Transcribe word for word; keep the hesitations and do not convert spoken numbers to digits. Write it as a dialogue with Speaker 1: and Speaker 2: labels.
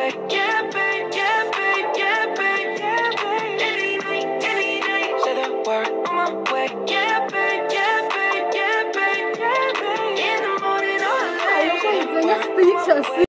Speaker 1: way. Yeah, babe, yeah, babe, yeah, babe, yeah, babe. Any night, any night. Say the word on my way. Yeah, babe, yeah, babe, yeah, babe, yeah, babe. In the morning or late.
Speaker 2: Io poi bisogna striscia,